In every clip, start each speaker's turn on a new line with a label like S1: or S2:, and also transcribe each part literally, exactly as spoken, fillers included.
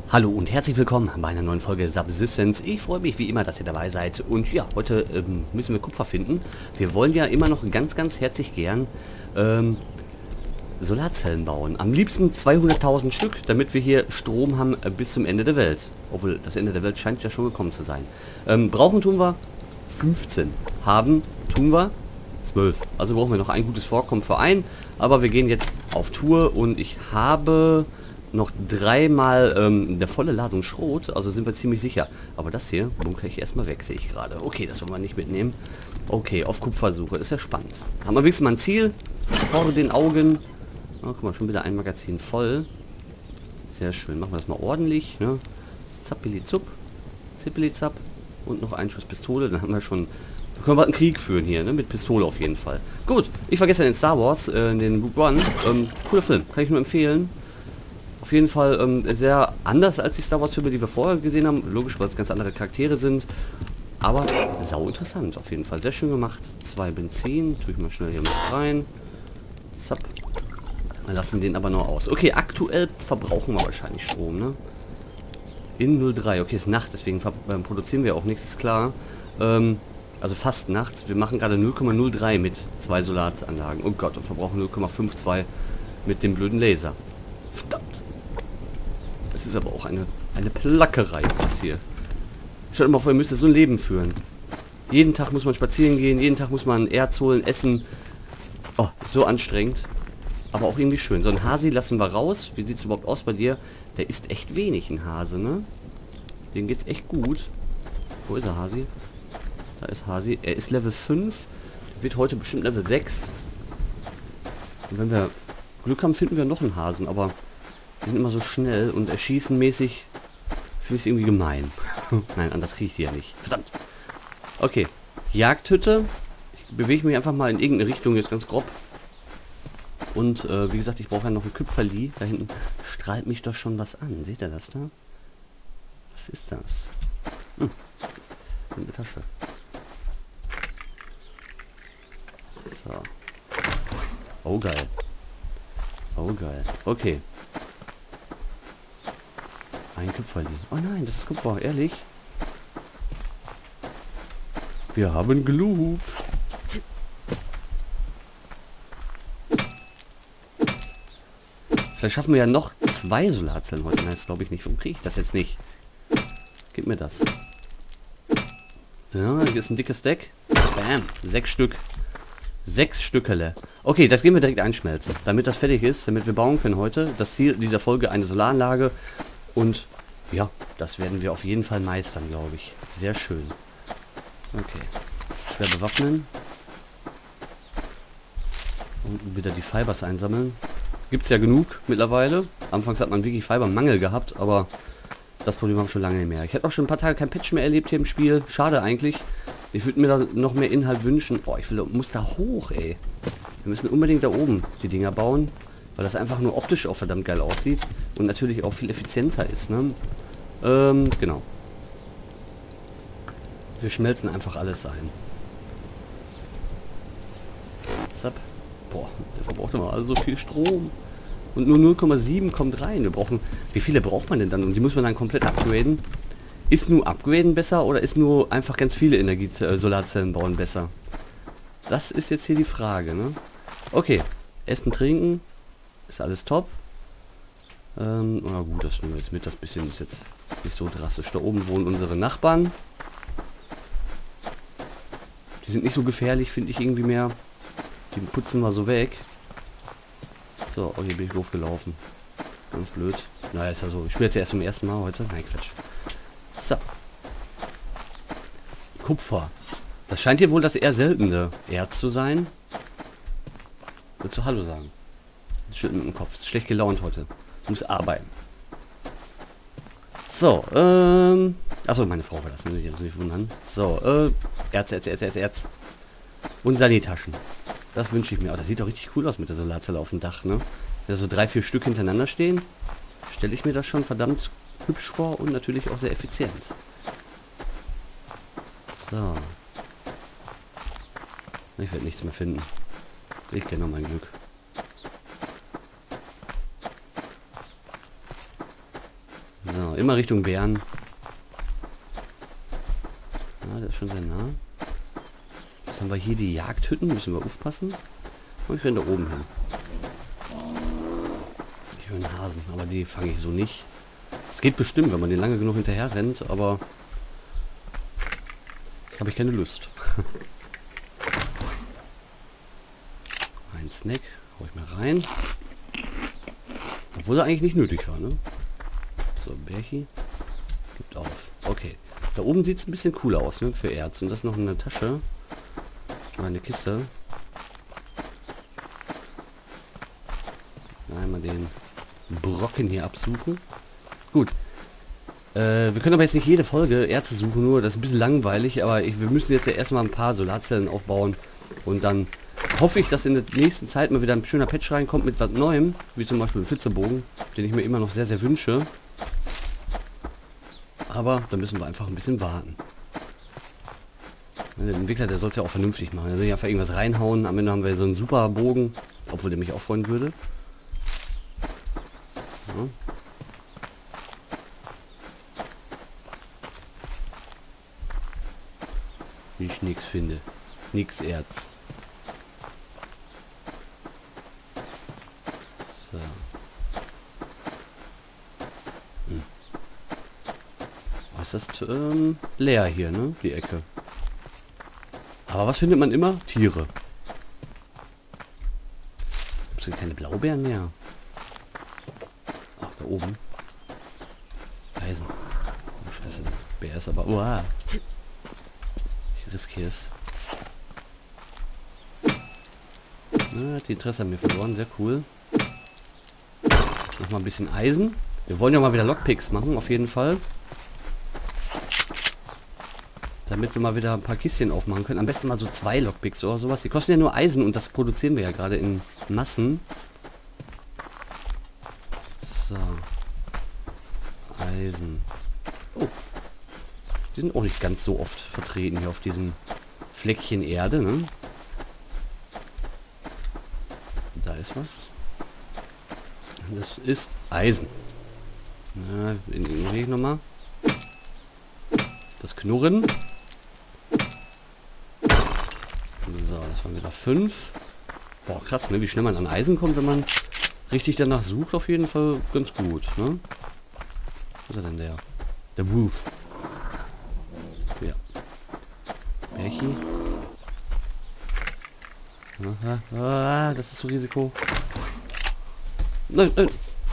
S1: Hallo und herzlich willkommen bei einer neuen Folge Subsistence. Ich freue mich wie immer, dass ihr dabei seid. Und ja, heute ähm, müssen wir Kupfer finden. Wir wollen ja immer noch ganz, ganz herzlich gern ähm, Solarzellen bauen. Am liebsten zweihunderttausend Stück, damit wir hier Strom haben äh, bis zum Ende der Welt. Obwohl, das Ende der Welt scheint ja schon gekommen zu sein. Ähm, brauchen tun wir fünfzehn. Haben tun wir zwölf. Also brauchen wir noch ein gutes Vorkommen für einen. Aber wir gehen jetzt auf Tour und ich habe noch dreimal ähm, eine volle Ladung Schrot, also sind wir ziemlich sicher. Aber das hier bunkere ich erstmal weg, sehe ich gerade. Okay, das wollen wir nicht mitnehmen. Okay, auf Kupfersuche, ist ja spannend. Haben wir wenigstens mal ein Ziel vor den Augen. Oh, guck mal, schon wieder ein Magazin voll. Sehr schön, machen wir das mal ordentlich. Ne? Zappeli-zupp, zippeli-zapp und noch ein Schuss Pistole, dann haben wir schon... Da können wir einen Krieg führen hier, ne? Mit Pistole auf jeden Fall. Gut, ich vergesse den Star Wars, äh, den Rogue One. Ähm, cooler Film, kann ich nur empfehlen. Auf jeden Fall ähm, sehr anders als die Star Wars Filme, die wir vorher gesehen haben. Logisch, weil es ganz andere Charaktere sind. Aber sau interessant auf jeden Fall. Sehr schön gemacht. Zwei Benzin. Tue ich mal schnell hier mit rein. Zapp. Wir lassen den aber noch aus. Okay, aktuell verbrauchen wir wahrscheinlich Strom, ne? In null drei. Okay, ist Nacht, deswegen ähm, produzieren wir auch nichts, ist klar. Ähm, also fast nachts. Wir machen gerade null Komma null drei mit zwei Solaranlagen. Oh Gott, und verbrauchen null Komma zweiundfünfzig mit dem blöden Laser. Verdammt. Das ist aber auch eine, eine Plackerei, ist das hier. Stellt mal vor, ihr müsst so ein Leben führen. Jeden Tag muss man spazieren gehen, jeden Tag muss man Erz holen, essen. Oh, so anstrengend. Aber auch irgendwie schön. So ein Hasi lassen wir raus. Wie sieht es überhaupt aus bei dir? Der ist echt wenig, ein Hase, ne? Dem geht's echt gut. Wo ist er, Hasi? Da ist Hasi. Er ist Level fünf. Wird heute bestimmt Level sechs. Und wenn wir Glück haben, finden wir noch einen Hasen, aber... Die sind immer so schnell und erschießenmäßig finde ich es irgendwie gemein. Nein, anders kriege ich die ja nicht. Verdammt. Okay. Jagdhütte. Ich bewege mich einfach mal in irgendeine Richtung, jetzt ganz grob. Und äh, wie gesagt, ich brauche ja noch ein Küpferli. Da hinten strahlt mich doch schon was an. Seht ihr das da? Was ist das? Hm. In der Tasche. So. Oh, geil. Oh, geil. Okay. Ein Kupferli. Oh nein, das ist Kupfer, ehrlich. Wir haben geloopt. Vielleicht schaffen wir ja noch zwei Solarzellen heute. Nein, das glaube ich nicht. Warum kriege ich das jetzt nicht? Gib mir das. Ja, hier ist ein dickes Deck. Bam. Sechs Stück. Sechs Stückele. Okay, das gehen wir direkt einschmelzen. Damit das fertig ist, damit wir bauen können heute. Das Ziel dieser Folge, eine Solaranlage. Und ja, das werden wir auf jeden Fall meistern, glaube ich. Sehr schön. Okay. Schwer bewaffnen. Und wieder die Fibers einsammeln. Gibt es ja genug mittlerweile. Anfangs hat man wirklich Fibermangel gehabt, aber das Problem haben wir schon lange nicht mehr. Ich hätte auch schon ein paar Tage kein Patch mehr erlebt hier im Spiel. Schade eigentlich. Ich würde mir da noch mehr Inhalt wünschen. Oh, ich will, muss da hoch, ey. Wir müssen unbedingt da oben die Dinger bauen. Weil das einfach nur optisch auch verdammt geil aussieht. Und natürlich auch viel effizienter ist, ne? Ähm, genau. Wir schmelzen einfach alles ein. Zapp. Boah, der verbraucht immer also so viel Strom. Und nur null Komma sieben kommt rein. Wir brauchen... Wie viele braucht man denn dann? Und die muss man dann komplett upgraden. Ist nur upgraden besser oder ist nur einfach ganz viele Energie-Solarzellen bauen besser? Das ist jetzt hier die Frage, ne? Okay. Essen, trinken. Ist alles top. Ähm, na gut, das nehmen wir jetzt mit. Das bisschen ist jetzt nicht so drastisch. Da oben wohnen unsere Nachbarn. Die sind nicht so gefährlich, finde ich irgendwie mehr. Die putzen wir so weg. So, oh, hier bin ich doof gelaufen. Ganz blöd. Naja, ist ja so. Ich spiele jetzt ja erst zum ersten Mal heute. Nein, Quatsch. So. Kupfer. Das scheint hier wohl das eher seltene Erz zu sein. Willst du Hallo sagen? Schütteln mit dem Kopf. Ist schlecht gelaunt heute. Muss arbeiten. So, ähm... Achso, meine Frau war das, ne? Die muss mich wundern. So, äh... Erz, Erz, Erz, Erz, Erz. Und Sanitaschen. Das wünsche ich mir. Oh, das sieht doch richtig cool aus mit der Solarzelle auf dem Dach, ne? Wenn da so drei, vier Stück hintereinander stehen, stelle ich mir das schon verdammt hübsch vor und natürlich auch sehr effizient. So. Ich werde nichts mehr finden. Ich kenne noch mein Glück. So, immer Richtung Bären. Ja, der ist schon sehr nah. Jetzt haben wir hier die Jagdhütten, müssen wir aufpassen. Und ich renne da oben hin. Ich höre einen Hasen, aber die fange ich so nicht. Es geht bestimmt, wenn man den lange genug hinterher rennt, aber habe ich keine Lust. Ein Snack, hau ich mal rein. Obwohl er eigentlich nicht nötig war, ne? So, Bärchi. Gibt auf. Okay. Da oben sieht es ein bisschen cooler aus, ne? Für Erz. Und das noch eine Tasche. Oder eine Kiste. Einmal den Brocken hier absuchen. Gut. Äh, wir können aber jetzt nicht jede Folge Erze suchen, nur das ist ein bisschen langweilig, aber ich, wir müssen jetzt ja erstmal ein paar Solarzellen aufbauen und dann hoffe ich, dass in der nächsten Zeit mal wieder ein schöner Patch reinkommt mit was Neuem, wie zum Beispiel ein Flitzebogen, den ich mir immer noch sehr, sehr wünsche. Aber da müssen wir einfach ein bisschen warten. Der Entwickler, der soll es ja auch vernünftig machen. Der soll ja einfach irgendwas reinhauen. Am Ende haben wir so einen super Bogen, obwohl der mich auch freuen würde. So. Wie ich nichts finde. Nix Erz. So. Hm. Was ist das? Ähm, leer hier, ne? Die Ecke. Aber was findet man immer? Tiere. Gibt es denn keine Blaubeeren mehr? Ach, da oben. Eisen. Oh, scheiße. Der Bär ist aber... Uah. Ich riskiere es. Na, hat die Interesse an mir verloren. Sehr cool. Noch mal ein bisschen Eisen. Wir wollen ja mal wieder Lockpicks machen, auf jeden Fall. Damit wir mal wieder ein paar Kistchen aufmachen können. Am besten mal so zwei Lockpicks oder sowas. Die kosten ja nur Eisen und das produzieren wir ja gerade in Massen. So. Eisen. Oh. Die sind auch nicht ganz so oft vertreten hier auf diesem Fleckchen Erde, ne? Da ist was. Das ist Eisen. Na, ignoriere ich nochmal. Das Knurren. So, das waren wieder fünf. Boah, krass, ne? Wie schnell man an Eisen kommt, wenn man richtig danach sucht. Auf jeden Fall ganz gut, ne? Wo ist er denn der? Der Wolf. Ja. Bärchi. Ah, das ist so Risiko. Nein, nein.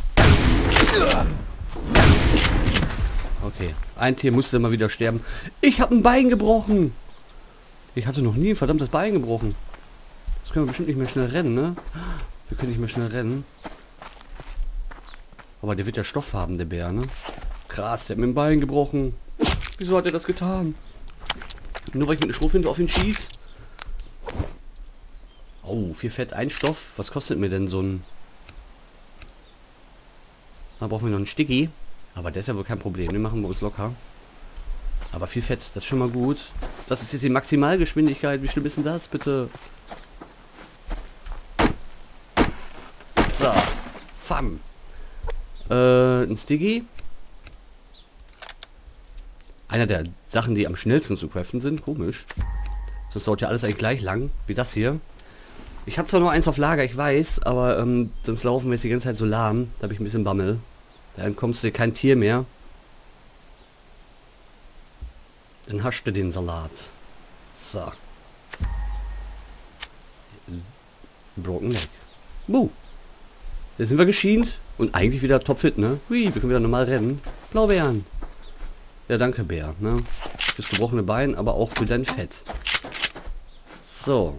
S1: Okay, ein Tier musste mal wieder sterben. Ich habe ein Bein gebrochen. Ich hatte noch nie ein verdammtes Bein gebrochen. Das können wir bestimmt nicht mehr schnell rennen, ne? Wir können nicht mehr schnell rennen. Aber der wird ja Stoff haben, der Bär, ne? Krass, der hat mir ein Bein gebrochen. Wieso hat er das getan? Nur weil ich mit einer Schrotflinte auf ihn schieß? Oh, viel Fett, ein Stoff. Was kostet mir denn so ein... Da brauchen wir noch einen Sticky. Aber der ist ja wohl kein Problem. Den machen wir uns locker. Aber viel Fett, das ist schon mal gut. Das ist jetzt die Maximalgeschwindigkeit. Wie schlimm ist denn das, bitte? So. Fam. Äh, ein Sticky. Einer der Sachen, die am schnellsten zu craften sind. Komisch. Das dauert ja alles eigentlich gleich lang, wie das hier. Ich habe zwar nur eins auf Lager, ich weiß, aber ähm, sonst laufen wir jetzt die ganze Zeit so lahm. Da habe ich ein bisschen Bammel. Dann kommst du kein Tier mehr. Dann hast du den Salat. So. Broken Leg. Buh. Jetzt sind wir geschient und eigentlich wieder topfit, ne? Hui, wir können wieder normal rennen. Blaubeeren. Ja, danke, Bär, ne? Fürs gebrochene Bein, aber auch für dein Fett. So.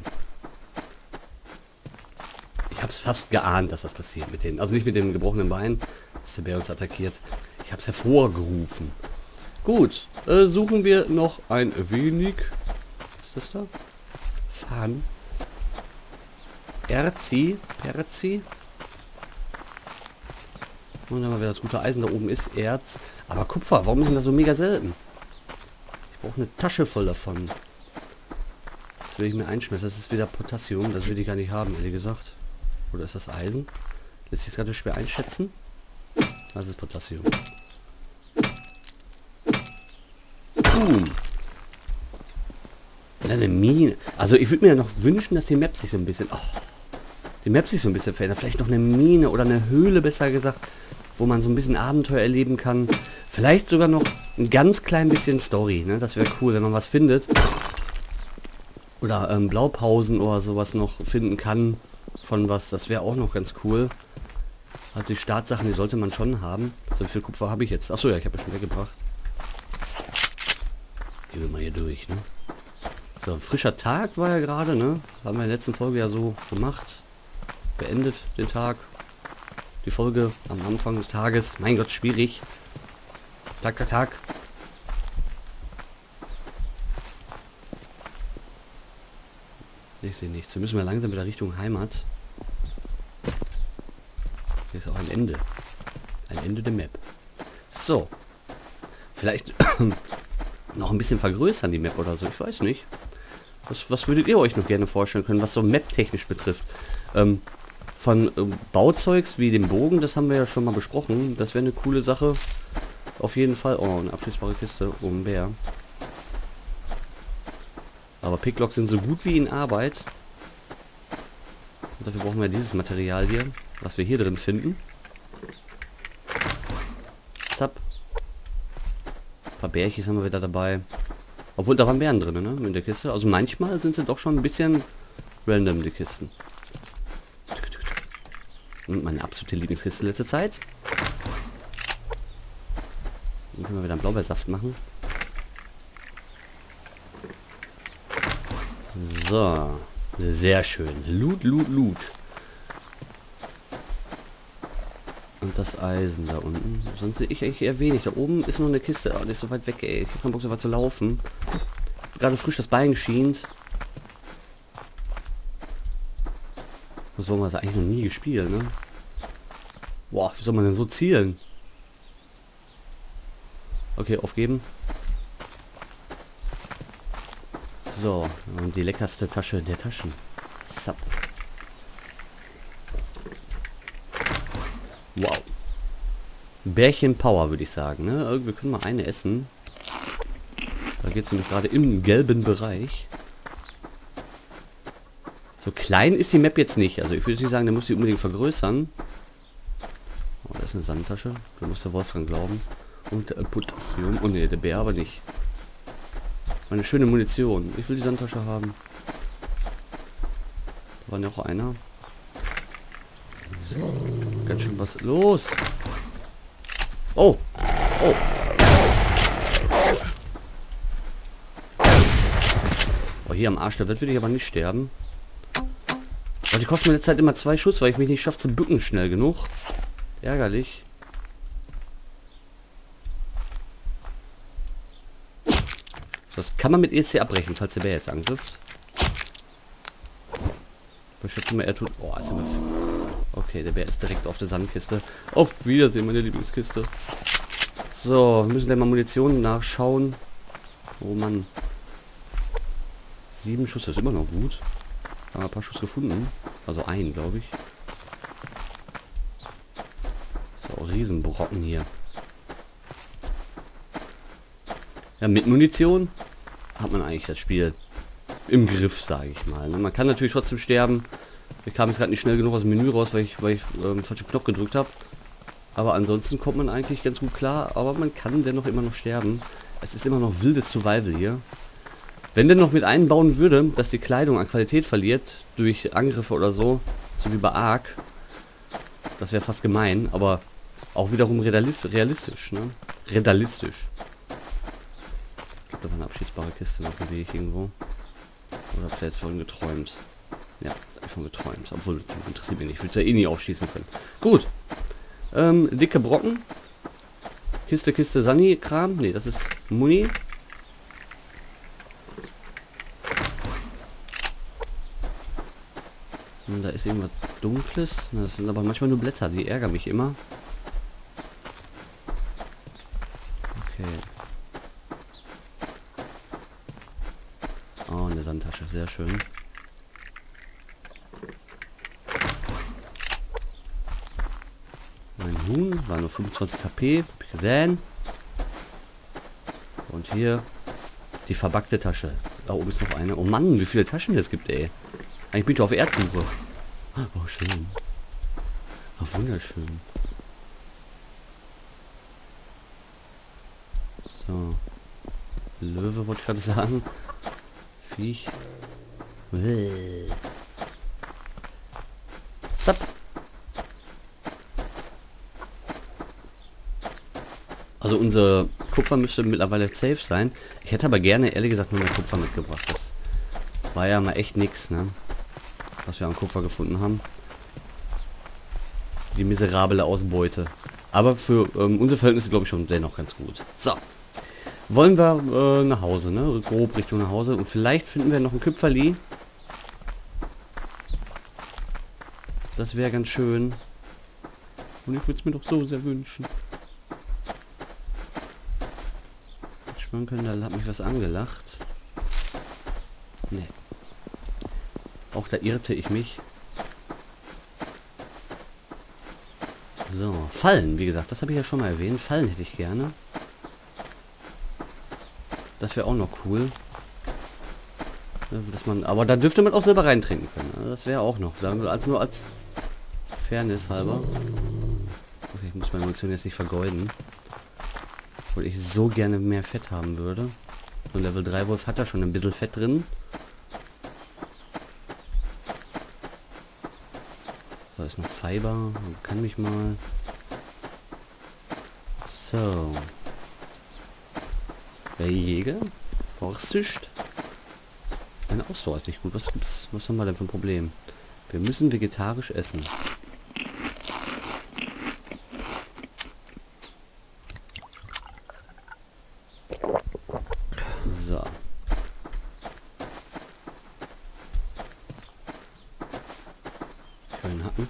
S1: Ich hab's fast geahnt, dass das passiert mit dem. Also nicht mit dem gebrochenen Bein, dass der Bär uns attackiert. Ich hab's hervorgerufen. Gut, äh, suchen wir noch ein wenig. Was ist das da? Fahren. Erzi. Perzi. Und dann haben wir wieder das gute Eisen. Da oben ist Erz. Aber Kupfer, warum ist denn das so mega selten? Ich brauche eine Tasche voll davon. Das will ich mir einschmeißen. Das ist wieder Potassium. Das will ich gar nicht haben, ehrlich gesagt. Oder ist das Eisen? Lässt sich gerade schwer einschätzen. Das ist Potassium. Boom. Eine Mine. Also ich würde mir ja noch wünschen, dass die Map sich so ein bisschen... Oh, die Map sich so ein bisschen verändert. Vielleicht noch eine Mine oder eine Höhle, besser gesagt, wo man so ein bisschen Abenteuer erleben kann. Vielleicht sogar noch ein ganz klein bisschen Story. Ne? Das wäre cool, wenn man was findet. Oder ähm, Blaupausen oder sowas noch finden kann von was. Das wäre auch noch ganz cool. Also die Startsachen, die sollte man schon haben. So viel Kupfer habe ich jetzt. Achso, ja, ich habe ja schon weggebracht. Gehen wir mal hier durch, ne? So, frischer Tag war ja gerade, ne? Haben wir in der letzten Folge ja so gemacht. Beendet den Tag. Die Folge am Anfang des Tages. Mein Gott, schwierig. Tag, Tag, Tag. Ich sehe nichts. Wir müssen wir langsam wieder Richtung Heimat. Hier ist auch ein Ende. Ein Ende der Map. So. Vielleicht noch ein bisschen vergrößern die Map oder so. Ich weiß nicht. Was, was würdet ihr euch noch gerne vorstellen können, was so Map-technisch betrifft? Ähm, von ähm, Bauzeugs wie dem Bogen, das haben wir ja schon mal besprochen. Das wäre eine coole Sache. Auf jeden Fall. Oh, eine abschließbare Kiste. Oh, ein Bär. Aber Picklocks sind so gut wie in Arbeit. Und dafür brauchen wir dieses Material hier, was wir hier drin finden. Zapp. Ein paar Bärchis haben wir wieder dabei. Obwohl, da waren Bären drin, ne? In der Kiste. Also manchmal sind sie doch schon ein bisschen random, die Kisten. Und meine absolute Lieblingskiste letzte Zeit. Dann können wir wieder einen Blaubeersaft machen. So. Sehr schön. Loot, Loot, Loot. Und das Eisen da unten. Sonst sehe ich eigentlich eher wenig. Da oben ist noch eine Kiste. Oh, die ist so weit weg, ey. Ich habe keinen Bock, so weit zu laufen. Gerade frisch das Bein geschient. So haben wir das eigentlich noch nie gespielt, ne? Boah, wie soll man denn so zielen? Okay, aufgeben. So, und die leckerste Tasche der Taschen. Zapp. Wow. Bärchen Power, würde ich sagen. Ne? Wir können mal eine essen. Da geht es nämlich gerade im gelben Bereich. So klein ist die Map jetzt nicht. Also ich würde nicht sagen, der muss die unbedingt vergrößern. Oh, das ist eine Sandtasche. Da muss der Wolfgang glauben. Und äh, Potassium. Oh ne, der Bär aber nicht. Eine schöne Munition. Ich will die Sandtasche haben. Da war noch einer. So. Ganz schön was los. Oh. Oh. Oh, hier am Arsch der Welt will ich aber nicht sterben. Aber die kosten mir letzte Zeit immer zwei Schuss, weil ich mich nicht schaffe zu bücken schnell genug. Ärgerlich. Das kann man mit E C abbrechen, falls der Bär jetzt angrifft. Ich schätze mal, er tut... Oh, ist immer... Okay, der Bär ist direkt auf der Sandkiste. Auf Wiedersehen, meine Lieblingskiste. So, wir müssen dann mal Munition nachschauen. Oh Mann. Sieben Schuss, das ist immer noch gut. Haben wir ein paar Schuss gefunden. Also einen, glaube ich. So, Riesenbrocken hier. Ja, mit Munition hat man eigentlich das Spiel im Griff, sage ich mal. Man kann natürlich trotzdem sterben. Ich kam jetzt gerade nicht schnell genug aus dem Menü raus, weil ich, weil ich ähm, falschen Knopf gedrückt habe. Aber ansonsten kommt man eigentlich ganz gut klar. Aber man kann dennoch immer noch sterben. Es ist immer noch wildes Survival hier. Wenn denn noch mit einbauen würde, dass die Kleidung an Qualität verliert durch Angriffe oder so, so wie bei Ark, das wäre fast gemein, aber auch wiederum realistisch, realistisch, ne? Realistisch. Ich glaube, da war eine abschießbare Kiste auf dem Weg irgendwo. Oder habt ihr jetzt von geträumt? Ja, von geträumt. Obwohl, interessiert mich nicht. Ich würde ja eh nie aufschießen können. Gut. Ähm, dicke Brocken. Kiste, Kiste, Sani-Kram. Ne, das ist Muni. Und da ist irgendwas Dunkles. Das sind aber manchmal nur Blätter. Die ärgern mich immer. Okay. Oh, eine Sandtasche. Sehr schön. Mein Huhn war nur fünfundzwanzig K P. Hab ich gesehen. Und hier Die verbackte Tasche. Da oben ist noch eine. Oh Mann, wie viele Taschen es gibt, ey. Eigentlich bin ich auf Erdsuche. Oh, schön. Ach, wunderschön. So. Löwe wollte ich gerade sagen. Viech. Zapp. Also unser Kupfer müsste mittlerweile safe sein. Ich hätte aber gerne, ehrlich gesagt, nur mehr Kupfer mitgebracht. Das war ja mal echt nix, ne? Was wir am Kupfer gefunden haben. Die miserable Ausbeute. Aber für ähm, unsere Verhältnisse, glaube ich, schon dennoch ganz gut. So. Wollen wir äh, nach Hause, ne? Grob Richtung nach Hause. Und vielleicht finden wir noch ein Küpferli. Das wäre ganz schön. Und ich würde es mir doch so sehr wünschen. Man können, da hat mich was angelacht. Nee. Auch da irrte ich mich. So, Fallen, wie gesagt, das habe ich ja schon mal erwähnt. Fallen hätte ich gerne. Das wäre auch noch cool. Dass man, aber da dürfte man auch selber reintrinken können. Das wäre auch noch. Als nur als Fairness halber. Okay, ich muss meine Munition jetzt nicht vergeuden. Weil ich so gerne mehr Fett haben würde. Und Level drei Wolf hat da schon ein bisschen Fett drin. Da ist noch Fiber. Kann mich mal. So. Der Jäger. Vorsicht. Meine Ausdauer ist nicht gut. Was gibt's? Was haben wir denn für ein Problem? Wir müssen vegetarisch essen. So. Schön hacken.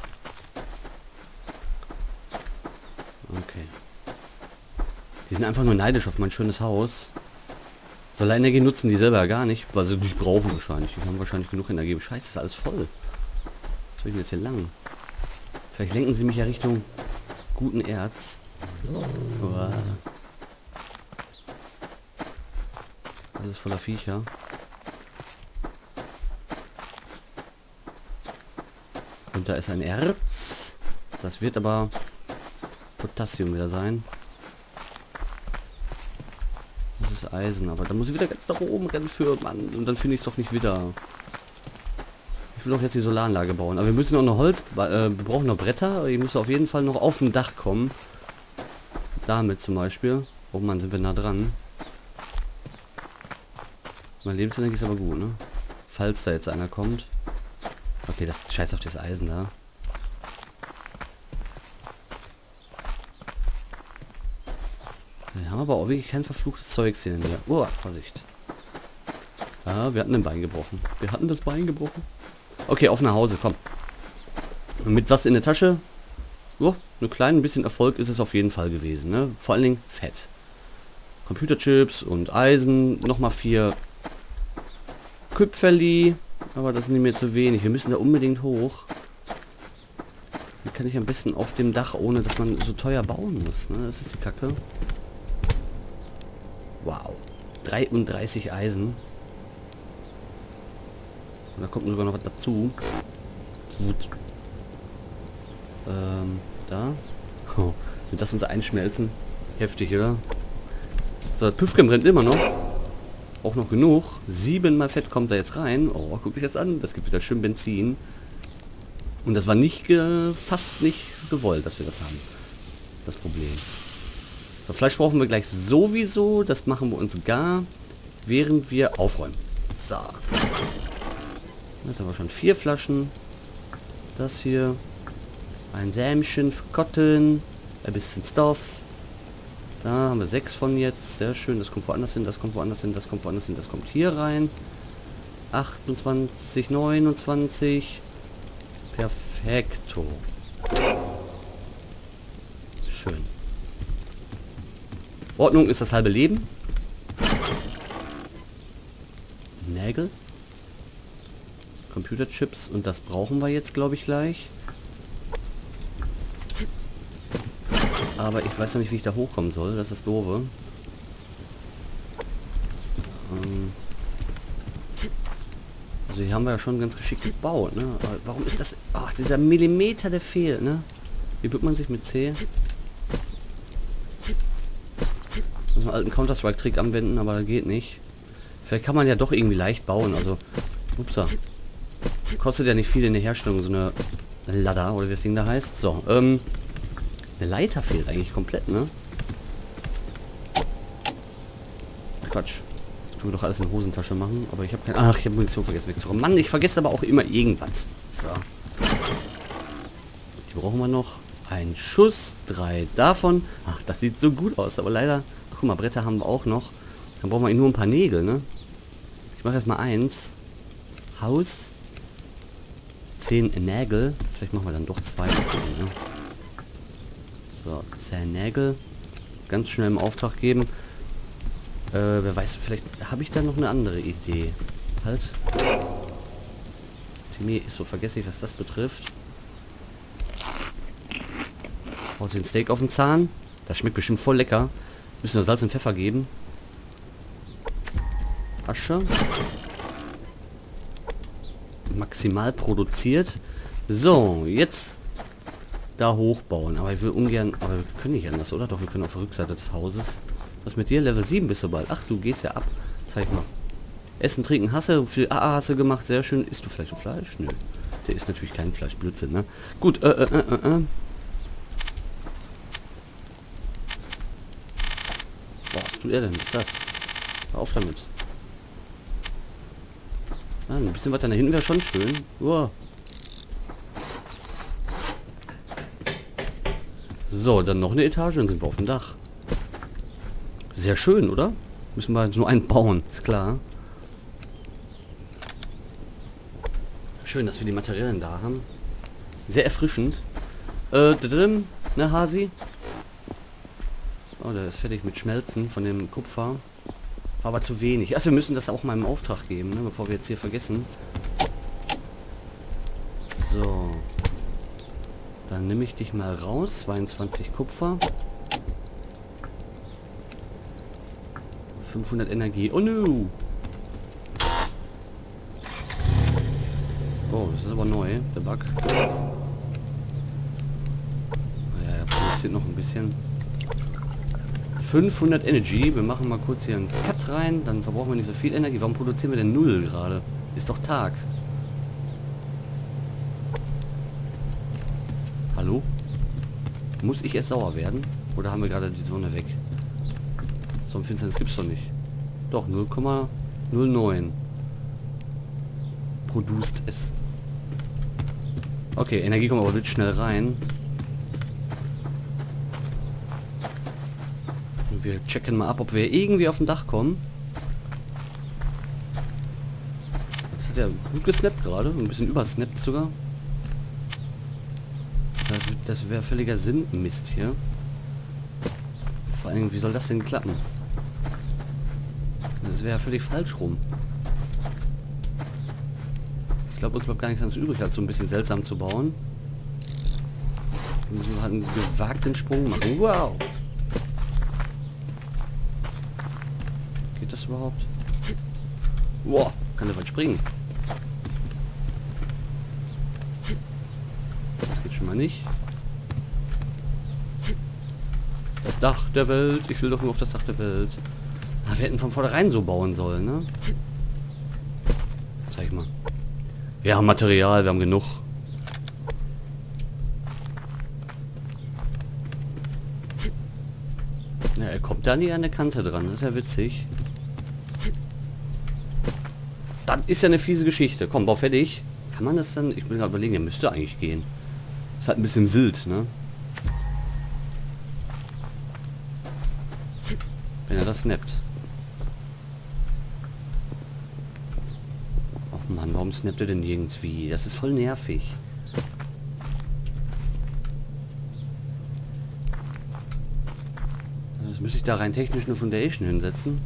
S1: Okay. Die sind einfach nur neidisch auf mein schönes Haus. Solarenergie nutzen die selber gar nicht, weil sie die brauchen wahrscheinlich. Die haben wahrscheinlich genug Energie. Scheiße, ist alles voll. Was soll ich denn jetzt hier lang? Vielleicht lenken sie mich ja Richtung guten Erz. Uah. Alles voller Viecher. Und da ist ein Erz. Das wird aber Potassium wieder sein. Das ist Eisen, aber da muss ich wieder ganz nach oben rennen für, Mann. Und dann finde ich es doch nicht wieder. Ich will doch jetzt die Solaranlage bauen. Aber wir müssen noch eine Holz... Äh, wir brauchen noch Bretter. Ich muss auf jeden Fall noch auf dem Dach kommen. Damit zum Beispiel. Oh Mann, sind wir nah dran. Mein Lebensenergie ist aber gut, ne? Falls da jetzt einer kommt. Okay, das scheiß auf das Eisen da. Wir haben aber auch wirklich kein verfluchtes Zeugs hier in mir. Oh, Vorsicht. Ja, wir hatten ein Bein gebrochen. Wir hatten das Bein gebrochen. Okay, auf nach Hause, komm. Mit was in der Tasche? Oh, ein klein bisschen Erfolg ist es auf jeden Fall gewesen, ne? Vor allen Dingen Fett. Computerchips und Eisen. Nochmal vier Küpferli. Aber das sind mir zu wenig. Wir müssen da unbedingt hoch. Wie kann ich am besten auf dem Dach, ohne dass man so teuer bauen muss, ne? Das ist die Kacke. Wow. dreiunddreißig Eisen. Und da kommt sogar noch was dazu. Gut. Ähm, da. Oh, wird das uns einschmelzen? Heftig, oder? So, das Püffchen brennt immer noch. Auch noch genug. Siebenmal Fett kommt da jetzt rein. Oh, guck dich das an. Das gibt wieder schön Benzin. Und das war nicht, ge fast nicht gewollt, dass wir das haben. Das Problem. So, Fleisch brauchen wir gleich sowieso. Das machen wir uns gar, während wir aufräumen. So. Jetzt haben wir schon vier Flaschen. Das hier. Ein Sämchen für Cotton. Ein bisschen Stoff. Da haben wir sechs von jetzt. Sehr schön. Das kommt woanders hin. Das kommt woanders hin. Das kommt woanders hin. Das kommt hier rein. achtundzwanzig, neunundzwanzig. Perfekto. Schön. Ordnung ist das halbe Leben. Nägel. Computerchips. Und das brauchen wir jetzt, glaube ich, gleich. Aber ich weiß noch nicht, wie ich da hochkommen soll. Das ist doofe. Ähm also hier haben wir ja schon ganz geschickt gebaut, ne? Aber warum ist das... Ach, dieser Millimeter, der fehlt, ne? Wie bückt man sich mit C? Muss einen alten Counter-Strike-Trick anwenden, aber das geht nicht. Vielleicht kann man ja doch irgendwie leicht bauen, also... Upsa. Kostet ja nicht viel in der Herstellung, so eine Ladder, oder wie das Ding da heißt. So, ähm... eine Leiter fehlt eigentlich komplett, ne? Quatsch. Tun wir doch alles in die Hosentasche machen, aber ich habe keine... Ach, ich habe Munition vergessen wegzuräumen. Mann, ich vergesse aber auch immer irgendwas. So. Die brauchen wir noch. Ein Schuss, drei davon. Ach, das sieht so gut aus, aber leider... Ach, guck mal, Bretter haben wir auch noch. Dann brauchen wir nur ein paar Nägel, ne? Ich mache erstmal eins. Haus. Zehn Nägel. Vielleicht machen wir dann doch zwei. Ne? So, zehn Nägel. Ganz schnell im Auftrag geben. Äh, wer weiß, vielleicht habe ich da noch eine andere Idee. Halt. Timmy ist so vergesslich, was das betrifft. Haut den Steak auf den Zahn. Das schmeckt bestimmt voll lecker. Müssen wir Salz und Pfeffer geben. Asche. Maximal produziert. So, jetzt da hochbauen. Aber ich will ungern... Aber wir können nicht anders, oder? Doch, wir können auf der Rückseite des Hauses. Was mit dir? Level sieben bist du bald. Ach, du gehst ja ab. Zeig mal. Essen, trinken, Hasse. Viel A A hast du gemacht. Sehr schön. Isst du vielleicht Fleisch? Nö. Der isst natürlich kein Fleisch. Blödsinn, ne? Gut, äh, äh, äh, äh. Was tut er denn? Was ist das? Hör auf damit. Ah, ein bisschen weiter nach hinten wäre schon schön. Uah. So, dann noch eine Etage, dann sind wir auf dem Dach. Sehr schön, oder? Müssen wir nur einen bauen, ist klar. Schön, dass wir die Materialien da haben. Sehr erfrischend. Äh, ne, Hasi? Oh, der ist fertig mit Schmelzen von dem Kupfer. War aber zu wenig. Also wir müssen das auch mal im Auftrag geben, ne, bevor wir jetzt hier vergessen. So. Dann nehme ich dich mal raus. zweiundzwanzig Kupfer. fünfhundert Energie. Oh no! Oh, das ist aber neu, der Bug. Naja, er produziert noch ein bisschen. fünfhundert Energy. Wir machen mal kurz hier einen Cut rein. Dann verbrauchen wir nicht so viel Energie. Warum produzieren wir denn null gerade? Ist doch Tag. Hallo? Muss ich erst sauer werden? Oder haben wir gerade die Sonne weg? So ein Finsternis gibt's doch nicht. Doch, null Komma null neun. Produced es. Okay, Energie kommt aber bitte schnell rein. Und wir checken mal ab, ob wir irgendwie auf dem Dach kommen. Das hat ja gut gesnappt gerade. Ein bisschen übersnappt sogar. Das, das wäre völliger Sinnmist hier. Vor allem, wie soll das denn klappen? Das wäre ja völlig falsch rum. Ich glaube, uns bleibt gar nichts anderes übrig, als so ein bisschen seltsam zu bauen. Wir müssen halt einen gewagten Sprung machen. Wow! Geht das überhaupt? Wow! Kann der weit springen? Das geht schon mal nicht. Das Dach der Welt. Ich will doch nur auf das Dach der Welt. Ah, wir hätten von vornherein so bauen sollen, ne? Zeig mal. Wir haben Material, wir haben genug. Ja, er kommt da nie an der Kante dran. Das ist ja witzig. Das ist ja eine fiese Geschichte. Komm, bau fertig. Kann man das dann... Ich bin gerade überlegen, der müsste eigentlich gehen. Ist halt ein bisschen wild, ne? Wenn er das snappt. Och Mann, warum snappt er denn irgendwie? Das ist voll nervig. Das müsste ich da rein technisch eine Foundation hinsetzen.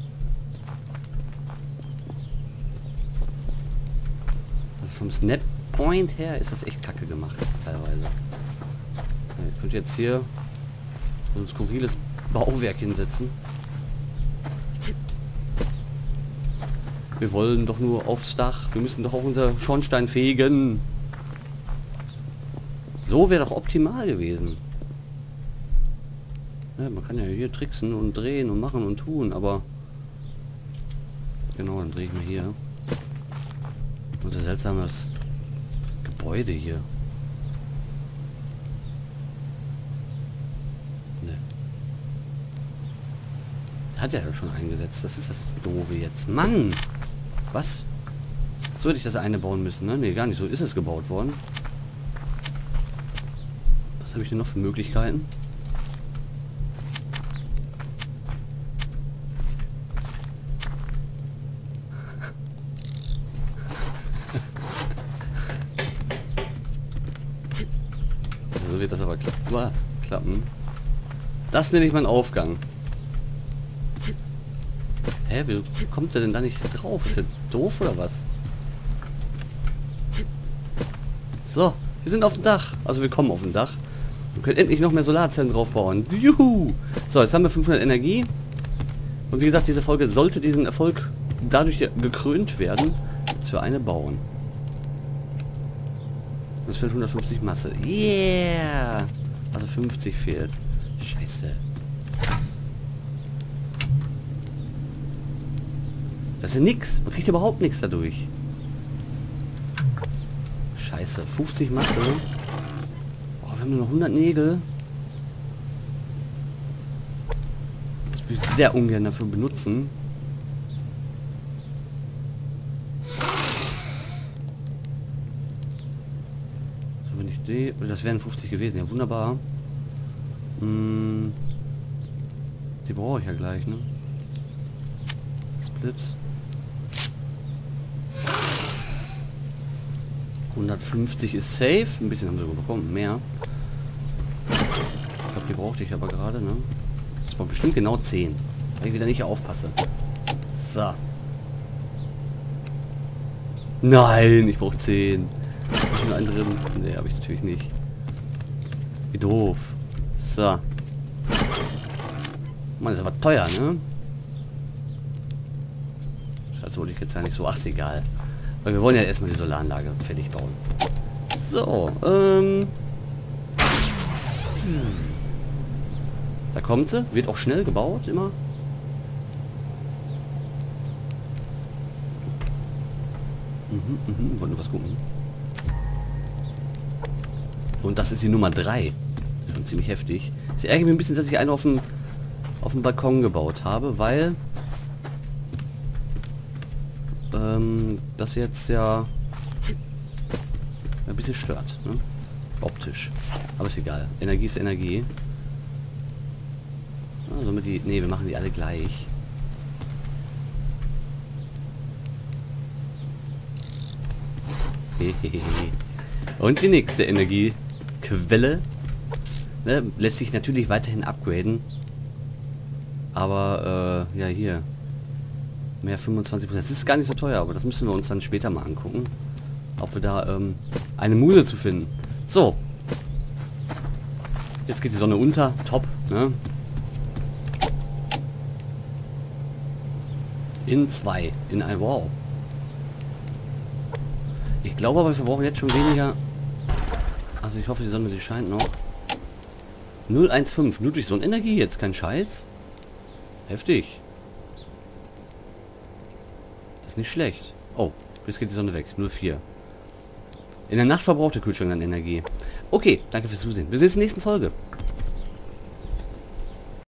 S1: Also vom Snap Point her ist das echt kacke gemacht, teilweise. Ja, ihr könnt jetzt hier so ein skurriles Bauwerk hinsetzen. Wir wollen doch nur aufs Dach. Wir müssen doch auch unser Schornstein fegen. So wäre doch optimal gewesen. Ja, man kann ja hier tricksen und drehen und machen und tun, aber... Genau, dann drehe ich mal hier. Unser seltsames Gebäude hier. Ne. Hat er ja schon eingesetzt. Das ist das Doofe jetzt. Mann! Was? So hätte ich das eine bauen müssen, ne? Ne, gar nicht. So ist es gebaut worden. Was habe ich denn noch für Möglichkeiten? So wird das aber kla klappen. Das nenne ich mal einen Aufgang. Hä, wie kommt der denn da nicht drauf? Ist der doof oder was? So, wir sind auf dem Dach. Also wir kommen auf dem Dach. Wir können endlich noch mehr Solarzellen draufbauen. Juhu! So, jetzt haben wir fünfhundert Energie. Und wie gesagt, diese Folge sollte diesen Erfolg dadurch gekrönt werden, dass wir eine bauen. Das fehlt hundertfünfzig Masse. Yeah! Also fünfzig fehlt. Scheiße. Das ist ja nix. Man kriegt überhaupt nichts dadurch. Scheiße. fünfzig Masse. Oh, wir haben nur noch hundert Nägel. Das würde ich sehr ungern dafür benutzen. So, wenn ich die... Das wären fünfzig gewesen. Ja, wunderbar. Hm, die brauche ich ja gleich, ne? Split. hundertfünfzig ist safe. Ein bisschen haben sie bekommen. Mehr. Ich glaube, die brauchte ich aber gerade, ne? Das war bestimmt genau zehn. Weil ich wieder nicht aufpasse. So. Nein, ich brauche zehn. Hab ich nur einen drin? Ne, habe ich natürlich nicht. Wie doof. So. Mann, das ist aber teuer, ne? Scheiße, wollte ich jetzt ja nicht so. Ach, ist egal. Weil wir wollen ja erstmal die Solaranlage fertig bauen. So, ähm... Da kommt sie. Wird auch schnell gebaut, immer. Mhm, mhm. Wollte nur was gucken. Und das ist die Nummer drei. Schon ziemlich heftig. Es ärgert mich ein bisschen, dass ich einen auf dem auf dem Balkon gebaut habe, weil ähm, das jetzt ja ein bisschen stört, ne? Optisch. Aber ist egal. Energie ist Energie. Also mit die. Ne, wir machen die alle gleich. Und die nächste Energiequelle, ne, lässt sich natürlich weiterhin upgraden. Aber äh, ja, hier mehr fünfundzwanzig Prozent. Das ist gar nicht so teuer, aber das müssen wir uns dann später mal angucken, ob wir da ähm, eine Muse zu finden. So, jetzt geht die Sonne unter, top, ne? In zwei, in ein Wow. Ich glaube aber, wir brauchen jetzt schon weniger. Also ich hoffe, die Sonne, die scheint noch. null Komma fünfzehn, nur durch Sonnenenergie jetzt, kein Scheiß. Heftig. Das ist nicht schlecht. Oh, jetzt geht die Sonne weg, null Komma vier. In der Nacht verbraucht der Kühlschrank dann Energie. Okay, danke fürs Zusehen. Wir sehen uns in der nächsten Folge.